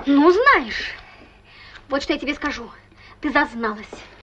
Ну, знаешь, вот что я тебе скажу. Ты зазналась.